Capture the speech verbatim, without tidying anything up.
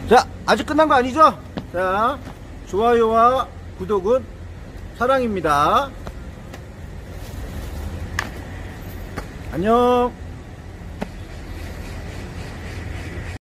자, 아직 끝난 거 아니죠? 자, 좋아요와 구독은 사랑입니다. 안녕.